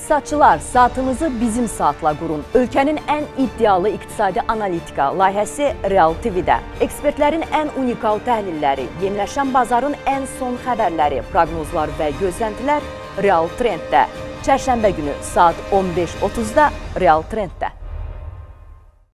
İqtisadçılar, saatınızı bizim saatla qurun. Ölkənin ən iddialı iqtisadi analitika layihəsi Real TV-də. Ekspertlərin ən unikal təhlilləri, yeniləşən bazarın ən son xəbərləri, proqnozlar və gözləntilər Real Trenddə. Çərşənbə günü saat 15:30-da Real Trenddə.